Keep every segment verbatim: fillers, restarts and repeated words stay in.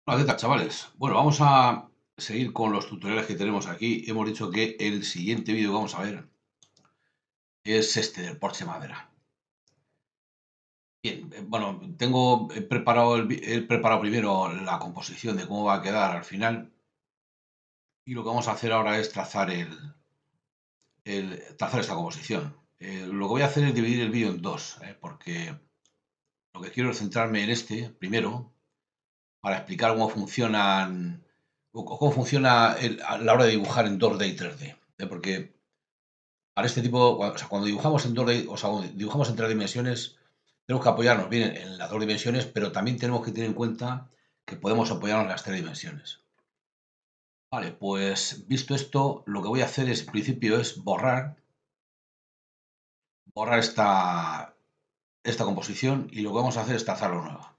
Hola, ¿qué tal, chavales? Bueno, vamos a seguir con los tutoriales que tenemos aquí. Hemos dicho que el siguiente vídeo que vamos a ver es este del Porsche Madera. Bien, eh, bueno, tengo he preparado, el, vi- he preparado primero la composición de cómo va a quedar al final y lo que vamos a hacer ahora es trazar, el, el- trazar esta composición. Eh, lo que voy a hacer es dividir el vídeo en dos, ¿eh? Porque lo que quiero es centrarme en este primero para explicar cómo funcionan o cómo funciona el- a la hora de dibujar en dos D y tres D. ¿Eh? Porque para este tipo, cua- o sea, cuando dibujamos en dos D, o sea, cuando dibujamos en tres dimensiones, tenemos que apoyarnos bien en las dos dimensiones, pero también tenemos que tener en cuenta que podemos apoyarnos en las tres dimensiones. Vale, pues visto esto, lo que voy a hacer es, en principio, es borrar, borrar esta, esta composición y lo que vamos a hacer es trazarlo nueva.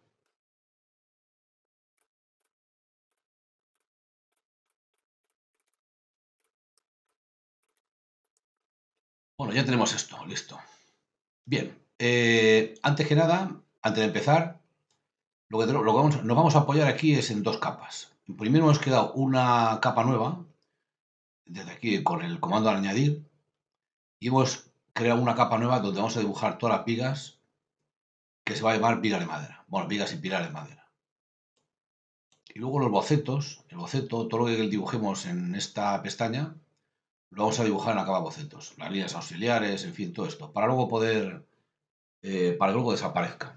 Bueno, ya tenemos esto, listo. Bien, eh, antes que nada, antes de empezar, lo que, tenemos- lo que vamos- nos vamos a apoyar aquí es en dos capas. Primero hemos quedado una capa nueva, desde aquí con el comando al añadir, y hemos creado una capa nueva donde vamos a dibujar todas las vigas que se va a llamar vigas de madera. Bueno, vigas y pilares de madera. Y luego los bocetos, el boceto, todo lo que dibujemos en esta pestaña, lo vamos a dibujar en la capa bocetos. Las líneas auxiliares, en fin, todo esto. Para luego poder, eh, para que luego desaparezca.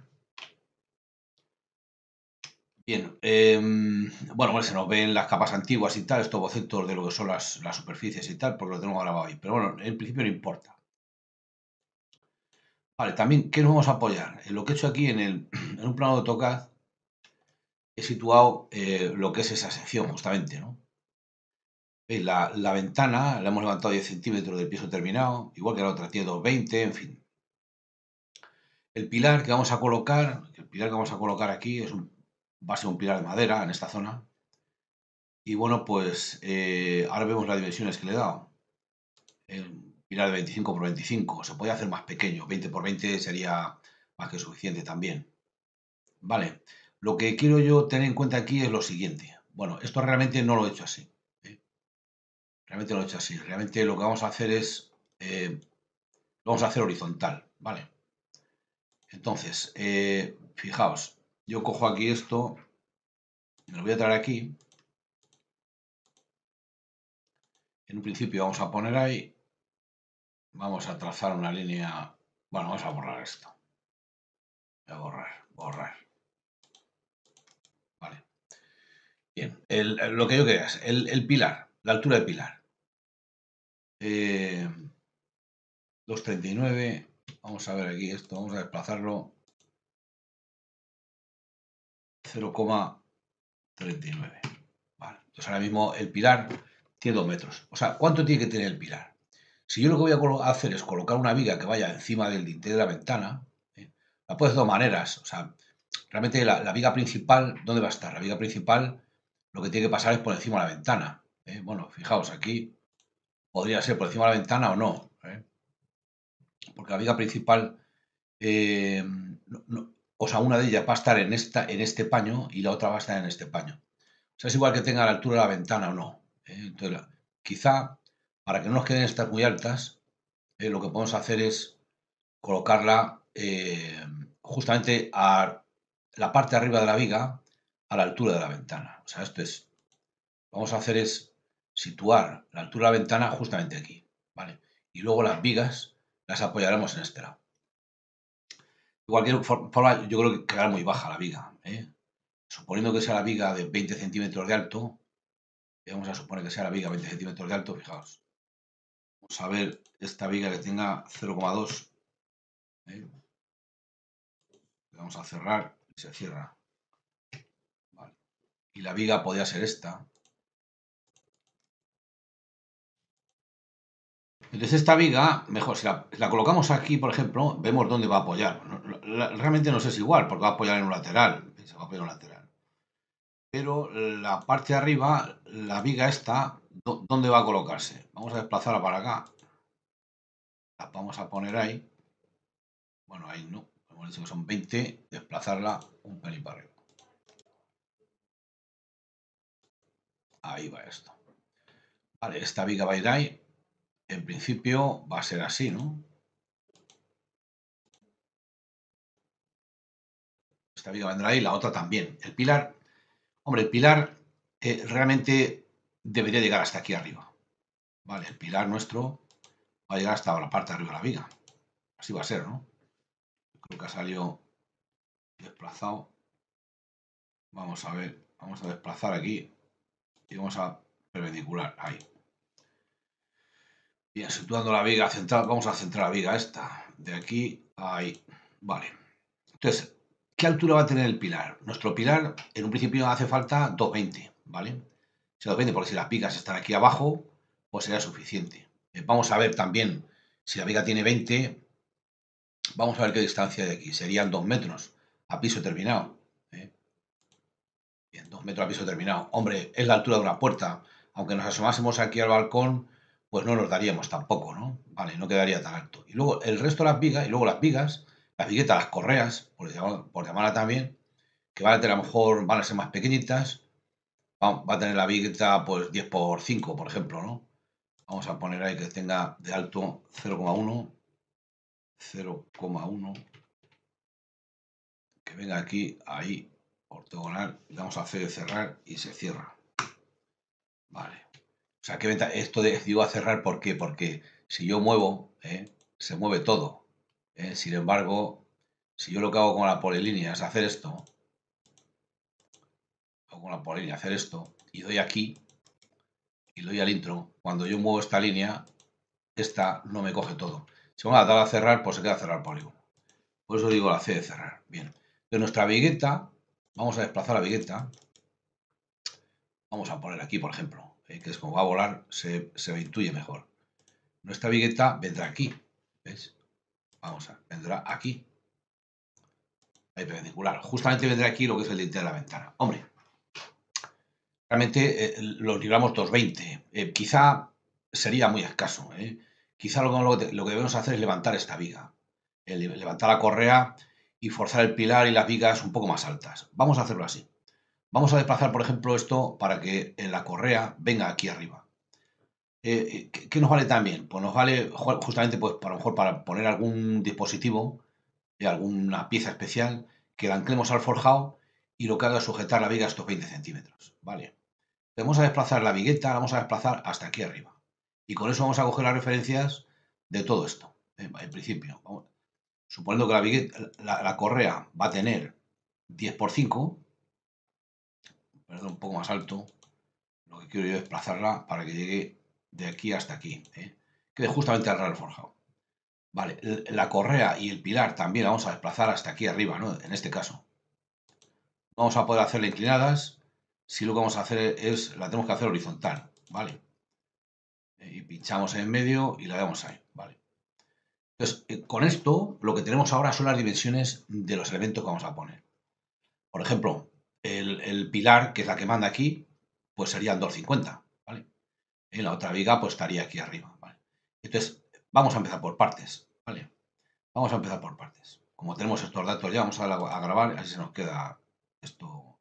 Bien, eh, bueno, bueno, se nos ven las capas antiguas y tal, estos bocetos de lo que son las, las superficies y tal, porque lo tenemos grabado ahí. Pero bueno, en principio no importa. Vale, también, ¿qué nos vamos a apoyar? En lo que he hecho aquí en, el, en un plano de AutoCAD, he situado eh, lo que es esa sección, justamente, ¿no? ¿Veis? La, la ventana la hemos levantado diez centímetros del piso terminado, igual que la otra tiene doscientos veinte, en fin. El pilar que vamos a colocar, el pilar que vamos a colocar aquí es un, va a ser un pilar de madera en esta zona. Y bueno, pues eh, ahora vemos las dimensiones que le he dado. El pilar de veinticinco por veinticinco, se puede hacer más pequeño, veinte por veinte sería más que suficiente también. Vale, lo que quiero yo tener en cuenta aquí es lo siguiente. Bueno, esto realmente no lo he hecho así. ¿Eh? Realmente no lo he hecho así. Realmente lo que vamos a hacer es, eh, lo vamos a hacer horizontal, ¿vale? Entonces, eh, fijaos, yo cojo aquí esto, me lo voy a traer aquí. En un principio vamos a poner ahí, vamos a trazar una línea. Bueno, vamos a borrar esto. Voy a borrar, borrar. Vale. Bien, el- lo que yo quería es el, el pilar, la altura del pilar. Eh, doscientos treinta y nueve. Vamos a ver aquí esto, vamos a desplazarlo cero coma treinta y nueve. Vale, entonces ahora mismo el pilar tiene dos metros. O sea, ¿cuánto tiene que tener el pilar? Si yo lo que voy a colo- hacer es colocar una viga que vaya encima del dintel de la ventana, ¿eh? La puedes de dos maneras. O sea, realmente la, la viga principal, ¿dónde va a estar? La viga principal lo que tiene que pasar es por encima de la ventana. ¿Eh? Bueno, fijaos, aquí podría ser por encima de la ventana o no. ¿Eh? Porque la viga principal, eh, no- no- o sea, una de ellas va a estar en, esta, en este paño y la otra va a estar en este paño. O sea, es igual que tenga la altura de la ventana o no. ¿Eh? Entonces, la- quizá, para que no nos queden estas muy altas, eh, lo que podemos hacer es colocarla eh, justamente a la parte de arriba de la viga, a la altura de la ventana. O sea, esto es, vamos a hacer es situar la altura de la ventana justamente aquí, ¿vale? Y luego las vigas las apoyaremos en este lado. De cualquier for- forma, yo creo que quedará muy baja la viga, ¿eh? Suponiendo que sea la viga de veinte centímetros de alto, vamos a suponer que sea la viga veinte centímetros de alto, fijaos. Vamos a ver esta viga que tenga cero coma dos, ¿eh? Vamos a cerrar y se cierra. Vale. Y la viga podría ser esta. Entonces esta viga, mejor, si la, si la colocamos aquí, por ejemplo, vemos dónde va a apoyar. No- no- la- realmente no sé si es igual, porque va a apoyar en un lateral. Se va a apoyar en un lateral. Pero la parte de arriba, la viga esta, ¿dó- ¿dónde va a colocarse? Vamos a desplazarla para acá. La vamos a poner ahí. Bueno, ahí no. Hemos dicho que son veinte. Desplazarla un pelín para arriba. Ahí va esto. Vale, esta viga va a ir ahí. En principio va a ser así, ¿no? Esta viga vendrá ahí, la otra también. El pilar, hombre, el pilar eh, realmente debería llegar hasta aquí arriba. Vale, el pilar nuestro va a llegar hasta la parte de arriba de la viga. Así va a ser, ¿no? Creo que ha salido desplazado. Vamos a ver, vamos a desplazar aquí y vamos a perpendicular, ahí. Bien, situando la viga central, vamos a centrar la viga esta, de aquí a ahí. Vale. Entonces, ¿qué altura va a tener el pilar? Nuestro pilar, en un principio hace falta dos veinte, ¿vale? Si dos veinte, porque si las vigas están aquí abajo, pues será suficiente. Eh, vamos a ver también, si la viga tiene veinte, vamos a ver qué distancia hay de aquí. Serían dos metros a piso terminado. ¿eh? Bien, dos metros a piso terminado. Hombre, es la altura de una puerta. Aunque nos asomásemos aquí al balcón, pues no nos daríamos tampoco, ¿no? Vale, no quedaría tan alto. Y luego el resto de las vigas, y luego las vigas, las viguetas, las correas, por, llamar, por llamarla también, que van a tener a lo mejor, van a ser más pequeñitas. Va, va a tener la vigueta pues diez por cinco, por ejemplo, ¿no? Vamos a poner ahí que tenga de alto cero coma uno, cero coma uno, que venga aquí, ahí, ortogonal, le damos a hacer cerrar y se cierra. Vale. O sea, ¿qué venta? Esto de digo a cerrar, ¿por qué? Porque si yo muevo, ¿eh? se mueve todo. ¿eh? Sin embargo, si yo lo que hago con la polilínea es hacer esto, o con la polilínea hacer esto, y doy aquí, y doy al intro, cuando yo muevo esta línea, esta no me coge todo. Si vamos a dar a cerrar, pues se queda cerrar el polígono. Por eso digo la C de cerrar. Bien. De nuestra vigueta, vamos a desplazar la vigueta. Vamos a poner aquí, por ejemplo, ¿eh? que es como va a volar, se, se intuye mejor. Nuestra vigueta vendrá aquí. ¿Ves? Vamos a, vendrá aquí. Ahí perpendicular. Justamente vendrá aquí lo que es el dintel de la ventana. Hombre, realmente eh, lo libramos doscientos veinte. Eh, quizá sería muy escaso. ¿eh? Quizá lo, lo, lo, que debemos hacer es levantar esta viga. Eh, levantar la correa y forzar el pilar y las vigas un poco más altas. Vamos a hacerlo así. Vamos a desplazar, por ejemplo, esto para que en la correa venga aquí arriba. Eh, ¿qué, ¿Qué nos vale también? Pues nos vale justamente pues, para, mejor para poner algún dispositivo, eh, alguna pieza especial, que la anclemos al forjado y lo que haga es sujetar la viga a estos veinte centímetros. ¿vale? Vamos a desplazar la vigueta, la vamos a desplazar hasta aquí arriba. Y con eso vamos a coger las referencias de todo esto, eh, en principio. Vamos, suponiendo que la, vigueta, la, la correa va a tener diez por cinco, perdón, un poco más alto, lo que quiero yo es desplazarla para que llegue de aquí hasta aquí, ¿eh? quede justamente al ras forjado. Vale, la correa y el pilar también la vamos a desplazar hasta aquí arriba, ¿no? En este caso. Vamos a poder hacerla inclinadas si lo que vamos a hacer es, la tenemos que hacer horizontal, ¿vale? Y pinchamos en medio y la damos ahí, ¿vale? Entonces, con esto, lo que tenemos ahora son las dimensiones de los elementos que vamos a poner. Por ejemplo, el, el pilar, que es la que manda aquí, pues serían dos cincuenta, ¿vale? Y la otra viga, pues estaría aquí arriba, ¿vale? Entonces, vamos a empezar por partes, ¿vale? Vamos a empezar por partes. Como tenemos estos datos ya, vamos a, a grabar, así se nos queda esto.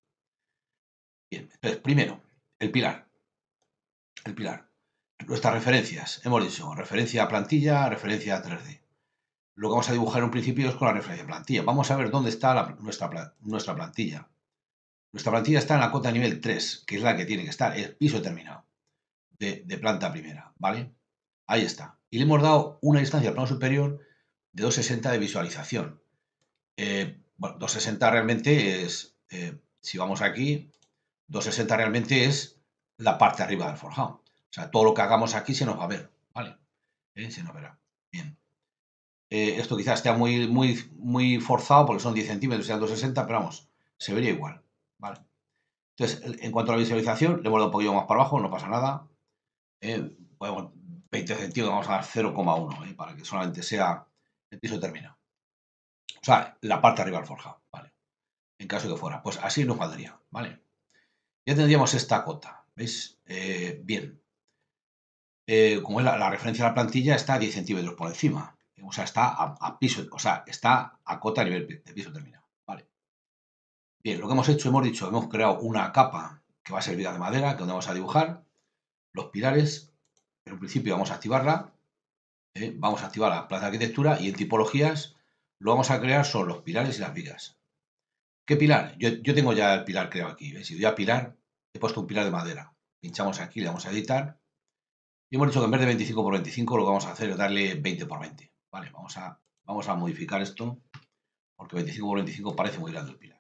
Bien, entonces, primero, el pilar. El pilar. Nuestras referencias. Hemos dicho referencia a plantilla, referencia a tres D. Lo que vamos a dibujar en un principio es con la referencia a plantilla. Vamos a ver dónde está la, nuestra, nuestra plantilla. Nuestra plantilla está en la cota nivel tres, que es la que tiene que estar, es piso terminado, de, de planta primera, ¿vale? Ahí está. Y le hemos dado una distancia al plano superior de doscientos sesenta de visualización. Eh, bueno, doscientos sesenta realmente es, eh, si vamos aquí, doscientos sesenta realmente es la parte de arriba del forjado. O sea, todo lo que hagamos aquí se nos va a ver, ¿vale? ¿Eh? Se nos verá. Bien. Eh, esto quizás esté muy, muy, muy forzado porque son diez centímetros y sean doscientos sesenta, pero vamos, se vería igual, ¿vale? Entonces, en cuanto a la visualización, le hemos dado un poquito más para abajo, no pasa nada. Eh, podemos, veinte centímetros, vamos a dar cero coma uno, ¿eh? Para que solamente sea el piso terminado. O sea, la parte de arriba del forjado, ¿vale? En caso de que fuera. Pues así nos valdría, ¿vale? Ya tendríamos esta cota, ¿veis? Eh, bien. Eh, como es la, la, referencia a la plantilla, está a diez centímetros por encima. O sea, está a, a piso, o sea, está a cota a nivel de piso terminado, ¿vale? Bien, lo que hemos hecho, hemos dicho, hemos creado una capa que va a ser viga de madera, que donde vamos a dibujar los pilares. En un principio vamos a activarla, ¿eh? Vamos a activar la plaza de arquitectura y en tipologías lo vamos a crear son los pilares y las vigas. ¿Qué pilar? Yo, yo tengo ya el pilar creado aquí, ¿ves? Si doy a pilar, he puesto un pilar de madera. Pinchamos aquí, le damos a editar. Y hemos dicho que en vez de veinticinco por veinticinco lo que vamos a hacer es darle veinte por veinte. Vale, vamos a, vamos a modificar esto, porque veinticinco por veinticinco parece muy grande el pilar.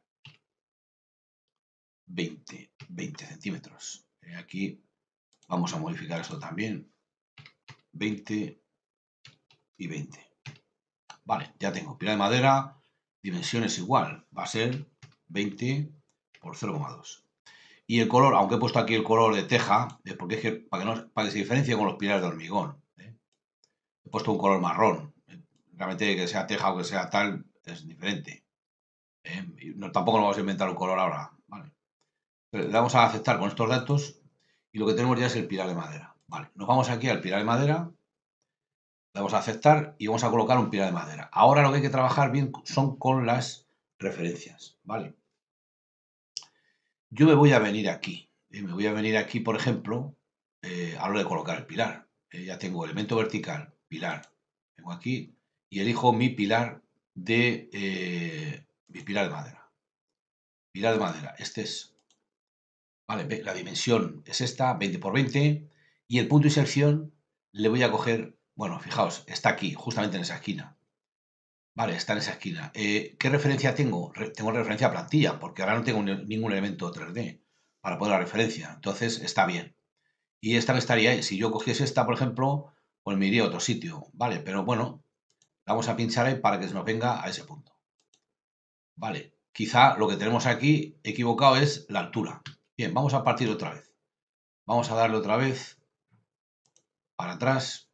veinte, veinte centímetros. Eh, aquí vamos a modificar esto también. veinte y veinte. Vale, ya tengo pilar de madera, dimensiones igual, va a ser veinte por cero coma dos. Y el color, aunque he puesto aquí el color de teja, es porque es que para que, no, para que se diferencie con los pilares de hormigón, ¿eh? He puesto un color marrón. Realmente que sea teja o que sea tal es diferente. ¿Eh? No, tampoco nos vamos a inventar un color ahora. Vale. Pero le damos a aceptar con estos datos y lo que tenemos ya es el pilar de madera. Vale, nos vamos aquí al pilar de madera. Le damos a aceptar y vamos a colocar un pilar de madera. Ahora lo que hay que trabajar bien son con las referencias, ¿vale? Yo me voy a venir aquí. ¿eh? Me voy a venir aquí, por ejemplo, eh, a la hora de colocar el pilar. Eh, ya tengo elemento vertical, pilar. Vengo aquí y elijo mi pilar de eh, mi pilar de madera. Pilar de madera. Este es, vale, la dimensión es esta, veinte por veinte. Y el punto y sección le voy a coger, bueno, fijaos, está aquí, justamente en esa esquina. Vale, está en esa esquina. Eh, ¿qué referencia tengo? Re- tengo referencia a plantilla, porque ahora no tengo ni- ningún elemento tres D para poner la referencia. Entonces está bien. Y esta me estaría ahí. Si yo cogiese esta, por ejemplo, pues me iría a otro sitio. Vale, pero bueno, vamos a pinchar ahí para que se nos venga a ese punto. Vale, quizá lo que tenemos aquí equivocado es la altura. Bien, vamos a partir otra vez. Vamos a darle otra vez para atrás.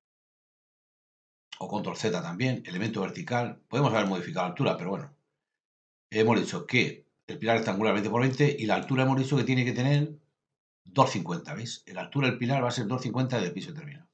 O control Z también, elemento vertical. Podemos haber modificado la altura, pero bueno. Hemos dicho que el pilar rectangular veinte por veinte y la altura hemos dicho que tiene que tener dos cincuenta, ¿veis? La altura del pilar va a ser dos cincuenta del piso terminado.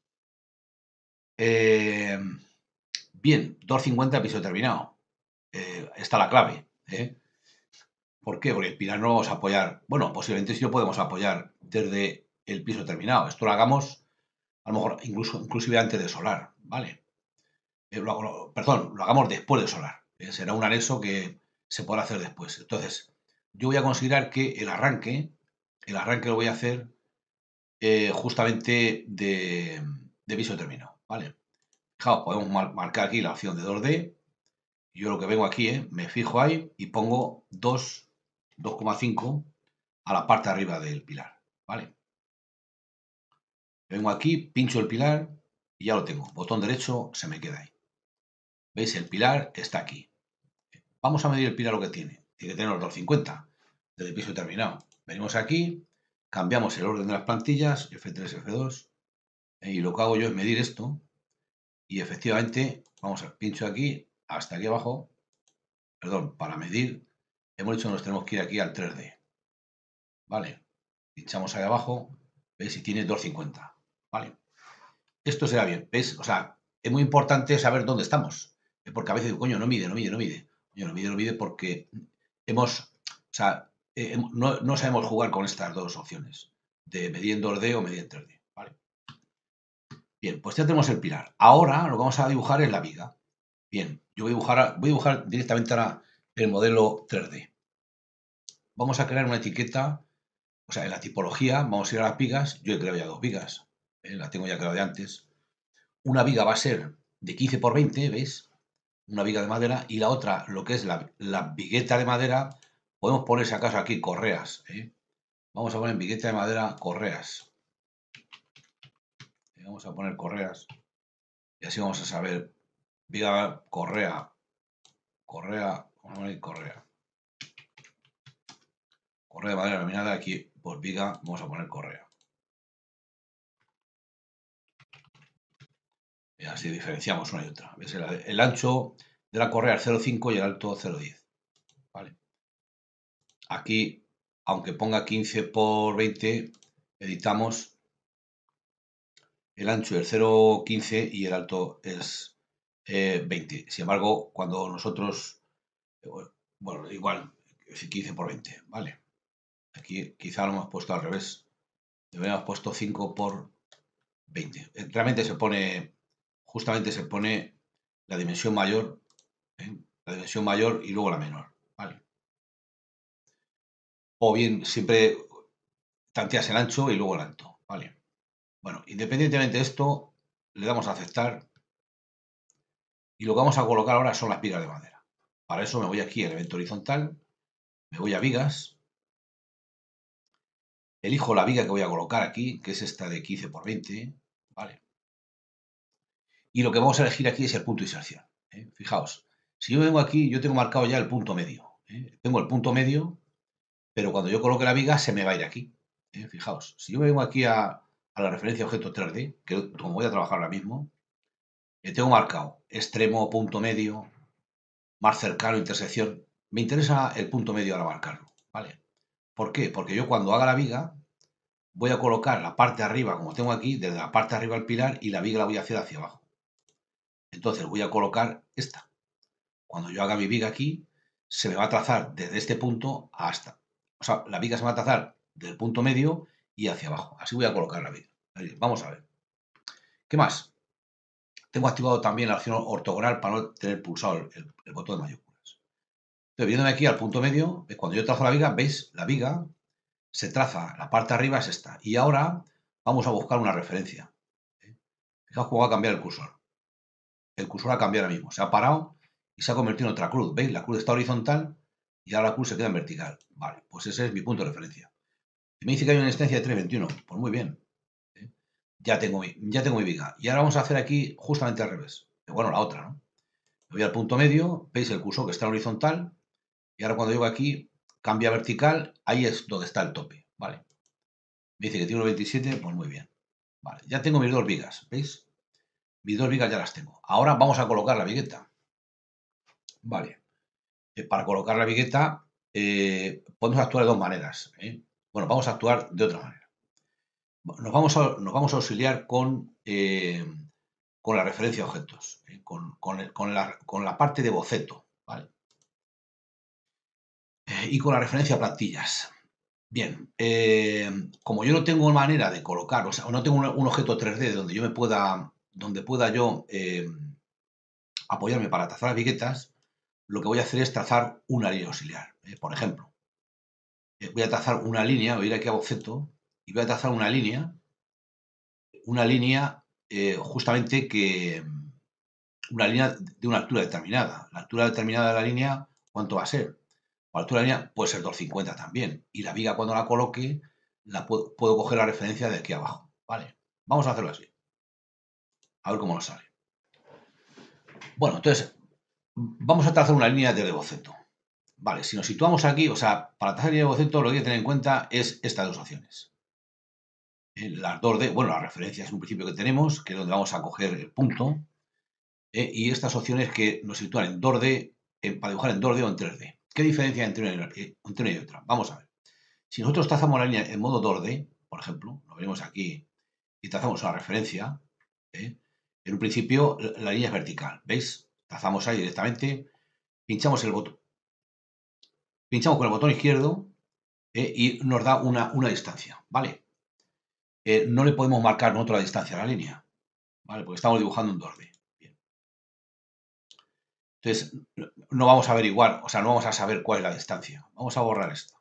Eh, bien, dos cincuenta piso terminado. Eh, está la clave. ¿eh? ¿Por qué? Porque el pilar no lo vamos a apoyar. Bueno, posiblemente sí lo podemos apoyar desde el piso terminado. Esto lo hagamos, a lo mejor, incluso, inclusive antes de solar, ¿vale? Eh, lo, lo, perdón, lo hagamos después de solar. Eh, será un anexo que se podrá hacer después. Entonces, yo voy a considerar que el arranque, el arranque lo voy a hacer eh, justamente de, de piso terminado, ¿vale? Fijaos, podemos mar marcar aquí la opción de dos D. Yo lo que vengo aquí, eh, me fijo ahí y pongo dos, dos coma cinco a la parte de arriba del pilar, ¿vale? Vengo aquí, pincho el pilar y ya lo tengo. Botón derecho, se me queda ahí. ¿Veis? El pilar está aquí. Vamos a medir el pilar lo que tiene. Tiene que tener los doscientos cincuenta desde el piso terminado. Venimos aquí, cambiamos el orden de las plantillas, F tres, F dos, y lo que hago yo es medir esto. Y efectivamente, vamos a pincho aquí, hasta aquí abajo, perdón, para medir, hemos dicho que nos tenemos que ir aquí al tres D. ¿Vale? Pinchamos ahí abajo, ¿veis? Si tiene doscientos cincuenta. ¿Vale? Esto será bien, ¿ves? O sea, es muy importante saber dónde estamos. Porque a veces digo, coño, no mide, no mide, no mide. Coño, no mide, no mide porque hemos, o sea, eh, no, no sabemos jugar con estas dos opciones, de medir en dos D o medir en tres D. ¿Vale? Bien, pues ya tenemos el pilar. Ahora lo que vamos a dibujar es la viga. Bien, yo voy a dibujar, voy a dibujar directamente ahora el modelo tres D. Vamos a crear una etiqueta, o sea, en la tipología, vamos a ir a las vigas. Yo he creado ya dos vigas, ¿eh? La tengo ya creada de antes. Una viga va a ser de quince por veinte, ¿ves? Una viga de madera. Y la otra, lo que es la, la vigueta de madera, podemos poner, si acaso, aquí correas. ¿eh? Vamos a poner en vigueta de madera correas. Vamos a poner correas. Y así vamos a saber. Viga, correa, correa, vamos a poner correa. Correa de madera laminada, aquí por viga vamos a poner correa. Y así diferenciamos una y otra. ¿Ves? El, el ancho de la correa es cero coma cinco y el alto cero coma diez. ¿Vale? Aquí, aunque ponga quince por veinte, editamos el ancho es cero coma quince y el alto es eh, veinte. Sin embargo, cuando nosotros, bueno, igual, quince por veinte, ¿vale? Aquí quizá lo hemos puesto al revés. Deberíamos puesto cinco por veinte. Realmente se pone, justamente se pone la dimensión mayor, ¿eh? La dimensión mayor y luego la menor, ¿vale? O bien siempre tanteas el ancho y luego el alto, ¿vale? Bueno, independientemente de esto, le damos a aceptar y lo que vamos a colocar ahora son las vigas de madera. Para eso me voy aquí al elemento horizontal, me voy a vigas, elijo la viga que voy a colocar aquí, que es esta de quince por veinte, ¿vale? Y lo que vamos a elegir aquí es el punto de inserción, ¿eh? Fijaos, si yo vengo aquí, yo tengo marcado ya el punto medio, ¿eh? Tengo el punto medio, pero cuando yo coloque la viga se me va a ir aquí, ¿eh? Fijaos, si yo vengo aquí a, a la referencia objeto tres D, que como voy a trabajar ahora mismo, eh, tengo marcado extremo, punto medio, más cercano, intersección. Me interesa el punto medio ahora marcarlo, ¿vale? ¿Por qué? Porque yo cuando haga la viga voy a colocar la parte de arriba, como tengo aquí, desde la parte de arriba al pilar y la viga la voy a hacer hacia abajo. Entonces voy a colocar esta. Cuando yo haga mi viga aquí, se me va a trazar desde este punto hasta. O sea, la viga se va a trazar del punto medio y hacia abajo. Así voy a colocar la viga. Vamos a ver. ¿Qué más? Tengo activado también la opción ortogonal para no tener pulsado el, el, el botón de mayúsculas. Entonces, viéndome aquí al punto medio, cuando yo trazo la viga, ¿veis? La viga se traza, la parte de arriba es esta. Y ahora vamos a buscar una referencia. ¿eh? Fijaos cómo va a cambiar el cursor. El cursor ha cambiado ahora mismo. Se ha parado y se ha convertido en otra cruz. ¿Veis? La cruz está horizontal y ahora la cruz se queda en vertical. Vale, pues ese es mi punto de referencia. Y me dice que hay una distancia de tres veintiuno. Pues muy bien. ¿eh? Ya, tengo mi, ya tengo mi viga. Y ahora vamos a hacer aquí justamente al revés. Bueno, la otra, ¿no? Me voy al punto medio, veis el cursor que está en horizontal, y ahora cuando llego aquí, cambia a vertical, ahí es donde está el tope, ¿vale? Me dice que tiene uno veintisiete, pues muy bien. Vale, ya tengo mis dos vigas, ¿veis? Mis dos vigas ya las tengo. Ahora vamos a colocar la vigueta. Vale, eh, para colocar la vigueta eh, podemos actuar de dos maneras, ¿eh? Bueno, vamos a actuar de otra manera. Nos vamos a, nos vamos a auxiliar con, eh, con la referencia a objetos, ¿eh? con, con, el, con, la, con la parte de boceto, ¿vale? Eh, y con la referencia a plantillas. Bien, eh, como yo no tengo manera de colocar, o sea, no tengo un, un objeto tres D donde yo me pueda, donde pueda yo eh, apoyarme para trazar las viguetas, lo que voy a hacer es trazar una línea auxiliar. Eh, por ejemplo, eh, voy a trazar una línea, voy a ir aquí a boceto y voy a trazar una línea, una línea eh, justamente que, una línea de una altura determinada. La altura determinada de la línea, ¿cuánto va a ser? La altura de la línea puede ser dos cincuenta también. Y la viga cuando la coloque, la puedo, puedo coger la referencia de aquí abajo. ¿Vale? Vamos a hacerlo así. A ver cómo nos sale. Bueno, entonces, vamos a trazar una línea de boceto. Vale, si nos situamos aquí, o sea, para trazar línea de boceto lo que hay que tener en cuenta es estas dos opciones. Eh, Las dos D, bueno, la referencia es un principio que tenemos, que es donde vamos a coger el punto. eh, y estas opciones que nos sitúan en dos D, eh, para dibujar en dos D o en tres D. ¿Qué diferencia hay entre una, y- entre una y otra? Vamos a ver. Si nosotros trazamos la línea en modo dos D, por ejemplo, lo venimos aquí y trazamos una referencia, ¿eh? En un principio la, la línea es vertical, ¿veis? Trazamos ahí directamente, pinchamos el botón, pinchamos con el botón izquierdo ¿eh? Y nos da una, una distancia, ¿vale? Eh, no le podemos marcar nosotros la distancia a la línea, ¿vale? Porque estamos dibujando en dos D. Bien. Entonces, no vamos a averiguar, o sea, no vamos a saber cuál es la distancia. Vamos a borrar esto.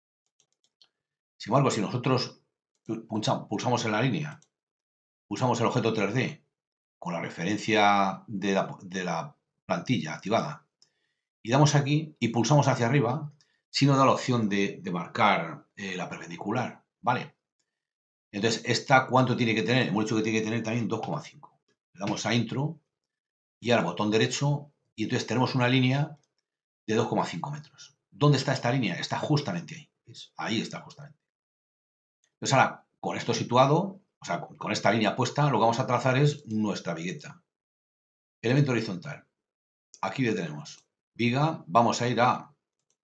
Sin embargo, si nosotros pulsamos, pulsamos en la línea, pulsamos el objeto tres D con la referencia de la, de la plantilla activada y damos aquí y pulsamos hacia arriba, si nos da la opción de, de marcar eh, la perpendicular, ¿vale? Entonces, ¿esta cuánto tiene que tener? Hemos dicho que tiene que tener también dos coma cinco. Le damos a intro y ahora botón derecho y entonces tenemos una línea de dos coma cinco metros. ¿Dónde está esta línea? Está justamente ahí. ¿Ves? Ahí está justamente. Entonces ahora, con esto situado, o sea, con, con esta línea puesta, lo que vamos a trazar es nuestra vigueta. Elemento horizontal. Aquí le tenemos. Viga, vamos a ir a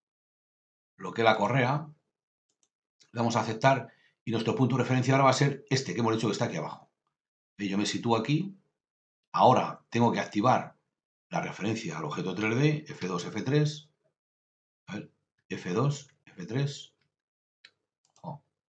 lo que es la correa, le vamos a aceptar y nuestro punto de referencia ahora va a ser este que hemos dicho que está aquí abajo. Yo me sitúo aquí, ahora tengo que activar la referencia al objeto tres D, F dos, F tres, a ver, F dos, F tres,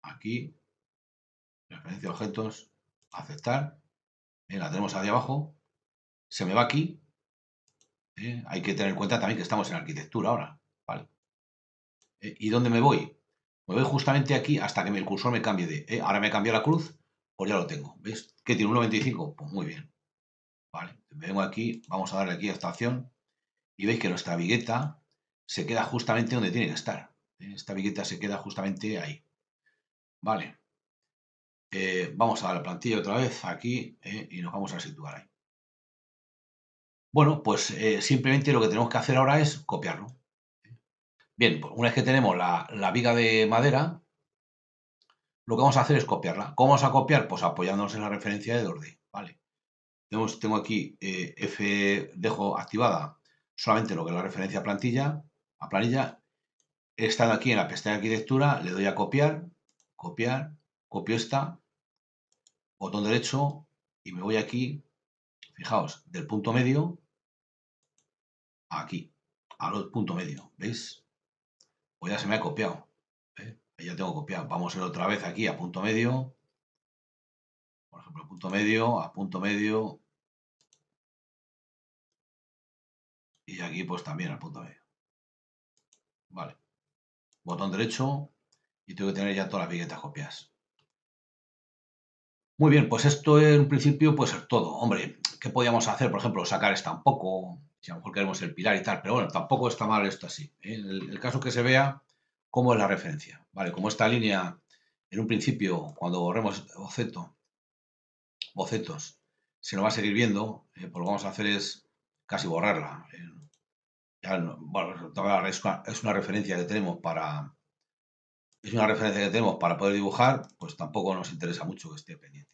aquí, referencia a objetos, aceptar, ¿eh? La tenemos ahí abajo, se me va aquí, ¿eh? Hay que tener en cuenta también que estamos en arquitectura ahora, ¿vale? ¿Eh? ¿Y dónde me voy? Me voy justamente aquí hasta que el cursor me cambie de, ¿eh? Ahora me cambió la cruz, pues ya lo tengo, ¿veis? ¿Qué tiene? ¿Un noventa y cinco? Pues muy bien, ¿vale? Me vengo aquí, vamos a darle aquí a esta opción y veis que nuestra vigueta se queda justamente donde tiene que estar, ¿eh? Esta vigueta se queda justamente ahí, ¿vale? Eh, vamos a la plantilla otra vez aquí, ¿eh? Y nos vamos a situar ahí. Bueno, pues eh, simplemente lo que tenemos que hacer ahora es copiarlo. Bien, pues una vez que tenemos la, la viga de madera, lo que vamos a hacer es copiarla. ¿Cómo vamos a copiar? Pues apoyándonos en la referencia de dos D, ¿vale? Tenemos, tengo aquí eh, F, dejo activada solamente lo que es la referencia a plantilla, a planilla. Estando aquí en la pestaña de arquitectura, le doy a copiar, copiar, copio esta, botón derecho y me voy aquí, fijaos, del punto medio a aquí, al punto medio, ¿veis? Pues ya se me ha copiado, ¿eh? Ya tengo copiado. Vamos a ir otra vez aquí a punto medio, por ejemplo, a punto medio, a punto medio, y aquí pues también al punto medio. Vale. Botón derecho y tengo que tener ya todas las viguetas copiadas. Muy bien, pues esto en principio puede ser todo. Hombre, ¿qué podíamos hacer? Por ejemplo, sacar esta un poco, si a lo mejor queremos el pilar y tal, pero bueno, tampoco está mal esto así, ¿eh? El, el caso que se vea cómo es la referencia, ¿vale? Como esta línea, en un principio, cuando borremos boceto, bocetos, se nos va a seguir viendo, eh, pues lo que vamos a hacer es casi borrarla. eh. Ya no- bueno, es una, es una referencia que tenemos para, es una referencia que tenemos para poder dibujar, pues tampoco nos interesa mucho que esté pendiente.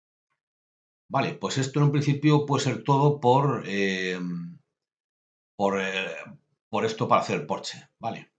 Vale, pues esto en un principio puede ser todo por, eh, por, eh, por esto para hacer el porche, ¿vale?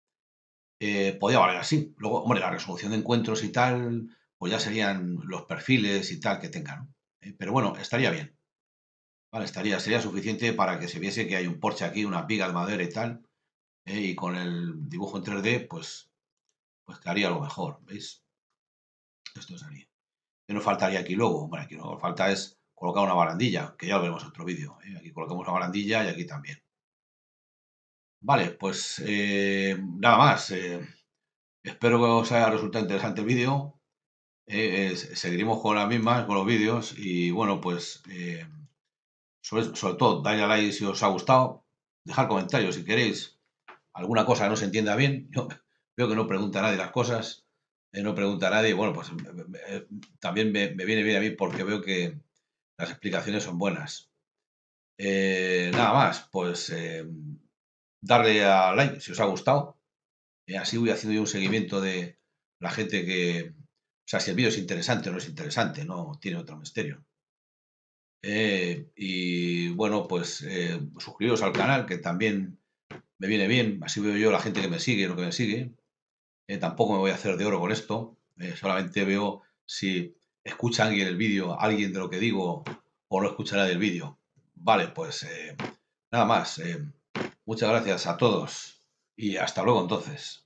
Eh, podría valer así. Luego, hombre, la resolución de encuentros y tal, pues ya serían los perfiles y tal que tengan, ¿no? Eh, pero bueno, estaría bien, ¿vale? Estaría, sería suficiente para que se viese que hay un porche aquí, una viga de madera y tal, ¿eh? Y con el dibujo en tres D, pues, pues quedaría lo mejor, ¿veis? Esto sería. ¿Qué nos faltaría aquí luego? Bueno, aquí lo que nos falta es colocar una barandilla, que ya lo veremos en otro vídeo, ¿eh? Aquí colocamos una barandilla y aquí también. Vale, pues eh, nada más. eh, espero que os haya resultado interesante el vídeo. eh, eh, seguiremos con las mismas, con los vídeos. Y bueno, pues eh, sobre, sobre todo, dadle a like si os ha gustado. Dejar comentarios si queréis alguna cosa que no se entienda bien. Yo veo que no pregunta nadie las cosas. eh, no pregunta nadie. Bueno, pues eh, eh, también me, me viene bien a mí porque veo que las explicaciones son buenas. Eh, nada más, pues eh, darle a like si os ha gustado. Eh, así voy haciendo yo un seguimiento de la gente que, o sea, si el vídeo es interesante o no es interesante, no tiene otro misterio. Eh, y bueno, pues eh, suscribiros al canal, que también me viene bien, así veo yo la gente que me sigue, lo que me sigue. Eh, tampoco me voy a hacer de oro con esto, eh, solamente veo si escucha alguien el vídeo, alguien de lo que digo, o no escuchará del vídeo. Vale, pues eh, nada más. eh, muchas gracias a todos y hasta luego entonces.